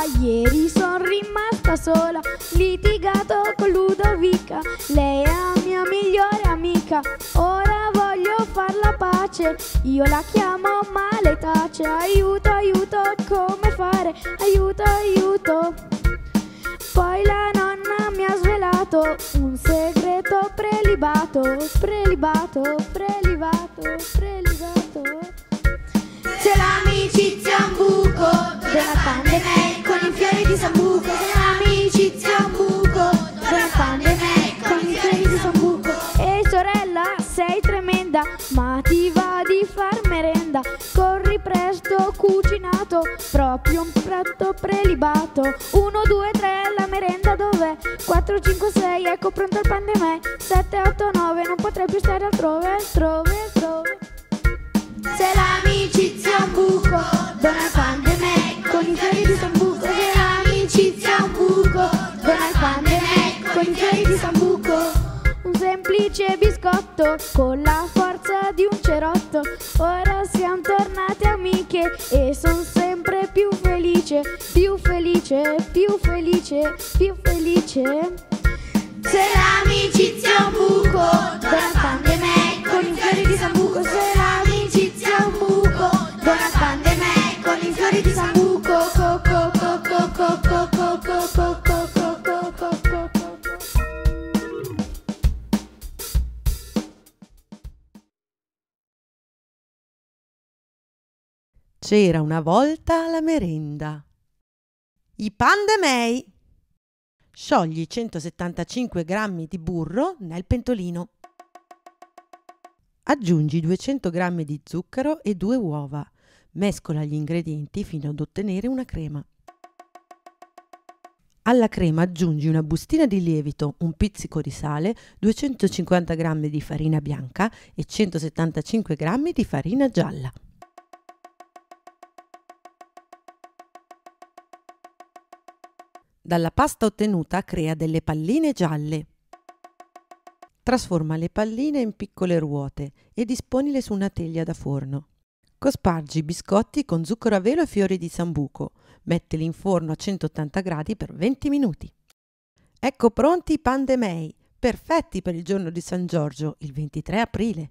Ieri son rimasta sola, litigato con Ludovica, lei è la mia migliore amica. Ora voglio far la pace, io la chiamo ma lei tace. Aiuto, aiuto, come fare? Aiuto, aiuto. Poi la nonna mi ha svelato un segreto prelibato, prelibato, prelibato, prelibato. Se l'amicizia è un buco, donna Pandemei con i fiori di Sambuco. Se l'amicizia è un buco, donna Pandemei con i fiori di Sambuco. Ehi sorella, sei tremenda, ma ti va di far merenda? Corri presto, cucinato, proprio un piatto prelibato. 1, 2, 3, la merenda dov'è? 4, 5, 6, ecco pronto il Pandemei. 7, 8, 9, non potrei più stare altrove, altrove, altrove. Se l'amicizia è un buco, donna Pandemei con i fiori di Sambuco. Se l'amicizia è un buco, donna Pandemei con i fiori di Sambuco. Un semplice biscotto con la forza di un cerotto. Ora siamo tornate amiche e son sempre più felice, più felice, più felice, più felice. Se l'amicizia è un buco, donna Pandemei con i fiori di Sambuco. Se l'amicizia è un buco, donna Pandemei con i fiori di Sambuco. Co, co, co, co, co, co, co, co, co, co, co, co, co, co. C'era una volta la merenda. I Pandemei. Sciogli 175 g di burro nel pentolino. Aggiungi 200 g di zucchero e 2 uova. Mescola gli ingredienti fino ad ottenere una crema. Alla crema aggiungi una bustina di lievito, un pizzico di sale, 250 g di farina bianca e 175 g di farina gialla. Dalla pasta ottenuta crea delle palline gialle. Trasforma le palline in piccole ruote e disponile su una teglia da forno. Cospargi i biscotti con zucchero a velo e fiori di sambuco. Mettili in forno a 180 gradi per 20 minuti. Ecco pronti i Pandemei, perfetti per il giorno di San Giorgio, il 23 aprile.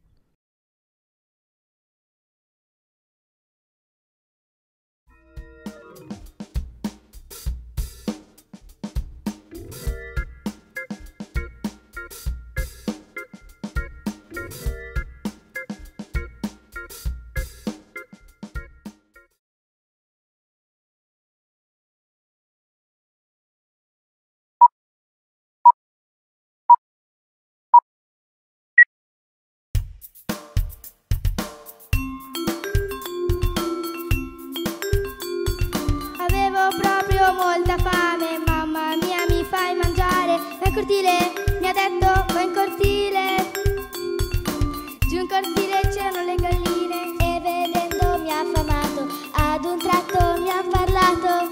Proprio molta fame, mamma mia mi fai mangiare. Va in cortile, mi ha detto va in cortile. Giù in cortile c'erano le galline e vedendo mi ha affamato, ad un tratto mi ha parlato.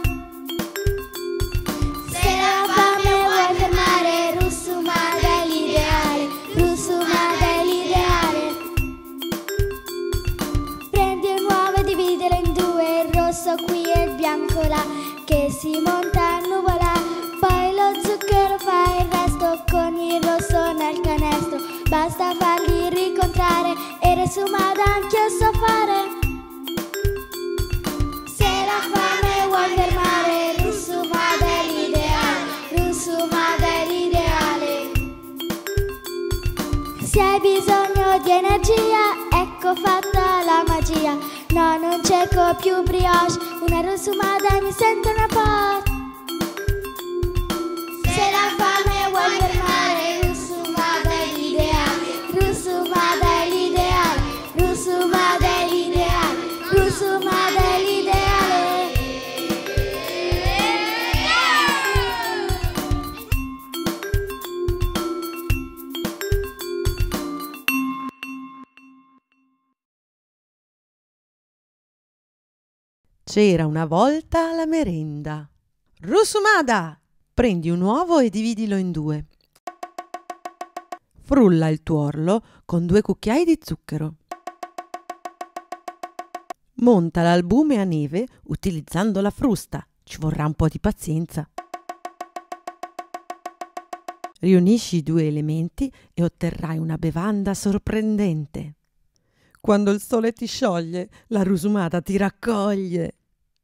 Se la fame vuoi fermare, Russumada è l'ideale, Russumada è l'ideale. Prendi un uovo e dividilo in due, il rosso qui e il bianco là, che si monta a nuvola. Poi lo zucchero fa il resto con il rosso nel canestro. Basta farli rincontrare e Russumada anch'io so fare. Se la fame vuoi fermare, Russumada è l'ideale, Russumada è l'ideale. Se hai bisogno di energia, ecco fatta la magia. No, non cerco più brioche, una Russumada e mi sento una pot. Se la fame vuoi fermare, Russumada è l'ideale, Russumada è l'ideale, Russumada è l'ideale, Russumada è l'ideale. C'era una volta la merenda. Russumada! Prendi un uovo e dividilo in due. Frulla il tuorlo con 2 cucchiai di zucchero. Monta l'albume a neve utilizzando la frusta Ci vorrà un po' di pazienza. Riunisci i due elementi e otterrai una bevanda sorprendente. Quando il sole ti scioglie, la rusumata ti raccoglie.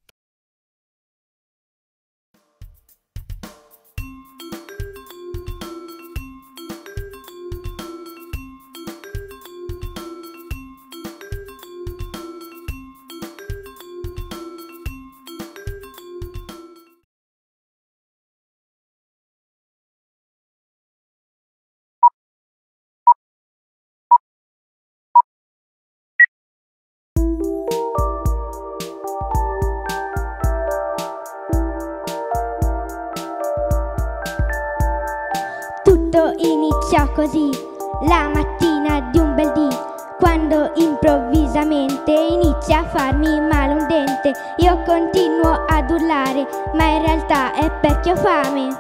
Tutto iniziò così, la mattina di un bel dì, quando improvvisamente inizia a farmi male un dente. Io continuo ad urlare, ma in realtà è perché ho fame.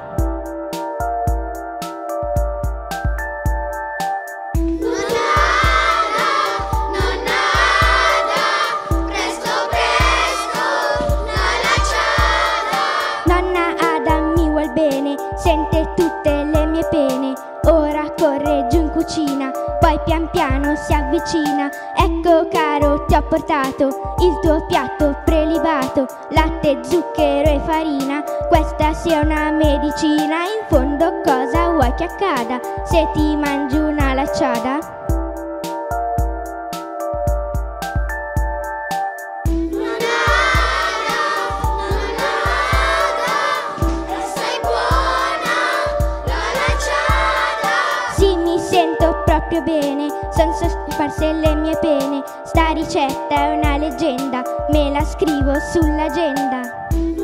Sente tutte le mie pene, ora corre giù in cucina, poi pian piano si avvicina. Ecco caro, ti ho portato il tuo piatto prelibato, latte, zucchero e farina, questa sia una medicina. In fondo cosa vuoi che accada se ti mangi una lacciada? Proprio bene, son sparse le mie pene. Sta ricetta è una leggenda, me la scrivo sull'agenda.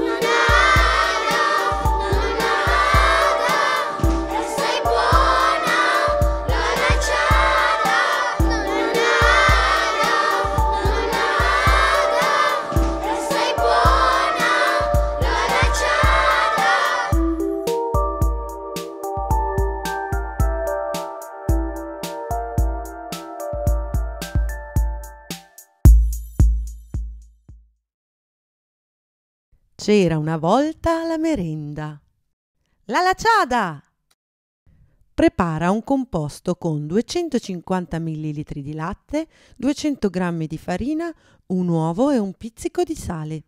C'era una volta la merenda. La lacciada! Prepara un composto con 250 ml di latte, 200 g di farina, un uovo e un pizzico di sale.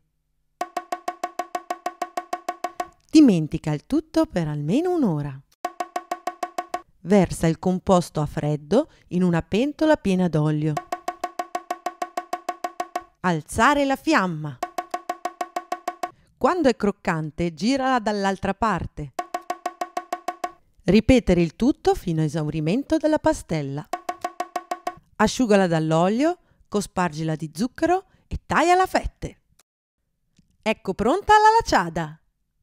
Dimentica il tutto per almeno un'ora. Versa il composto a freddo in una pentola piena d'olio. Alzare la fiamma. Quando è croccante, girala dall'altra parte. Ripetere il tutto fino a esaurimento della pastella. Asciugala dall'olio, cospargila di zucchero e tagliala a fette. Ecco pronta la lacciada!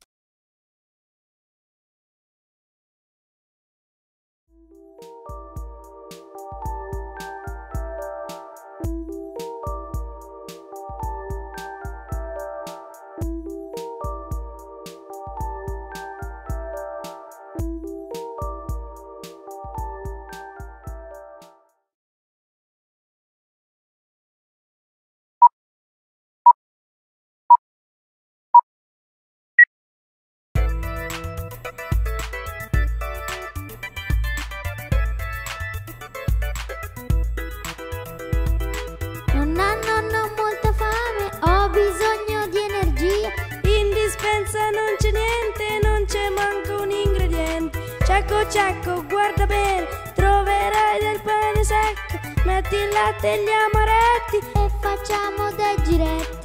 Non c'è niente, non c'è manco un ingrediente. Cecco, cecco, guarda bene, troverai del pane secco. Metti il latte e gli amaretti e facciamo dei giretti.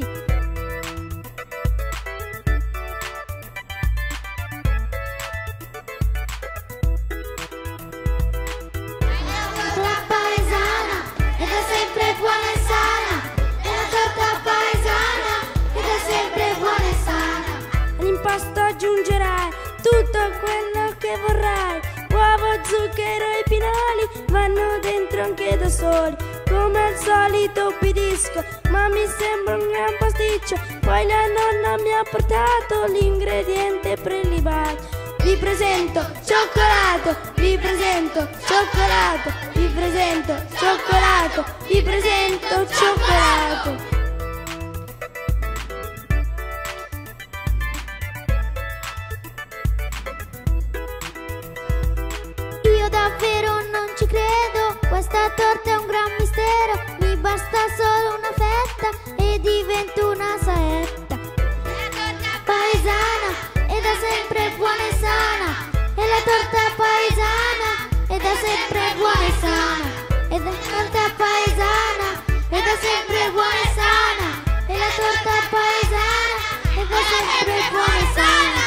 Aggiungerai tutto quello che vorrai. Uovo, zucchero e pinoli vanno dentro anche da soli. Come al solito obbedisco, ma mi sembra un gran pasticcio. Poi la nonna mi ha portato l'ingrediente prelibato. Vi presento cioccolato, vi presento cioccolato, vi presento cioccolato, vi presento cioccolato. torta è un gran mistero, mi basta solo una fetta e divento una saetta. La torta paesana è da sempre buona e sana, e la torta paesana è da sempre buona e sana, e la torta paesana è da sempre buona e sana, e la torta paesana è da sempre buona e sana.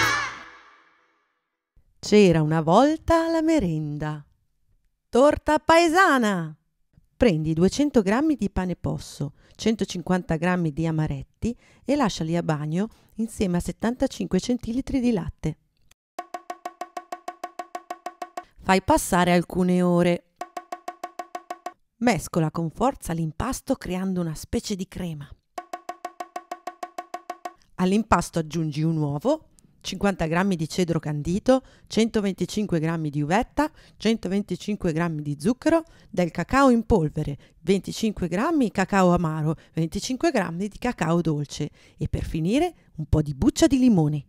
C'era una volta la merenda. Torta paesana! Prendi 200 g di pane posso, 150 g di amaretti e lasciali a bagno insieme a 75 centilitri di latte. Fai passare alcune ore. Mescola con forza l'impasto creando una specie di crema. All'impasto aggiungi un uovo, 50 g di cedro candito, 125 g di uvetta, 125 g di zucchero, del cacao in polvere, 25 g cacao amaro, 25 g di cacao dolce e per finire un po' di buccia di limone.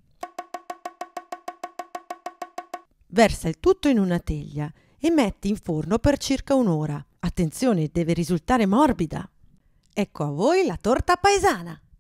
Versa il tutto in una teglia e metti in forno per circa un'ora. Attenzione, deve risultare morbida. Ecco a voi la torta paesana!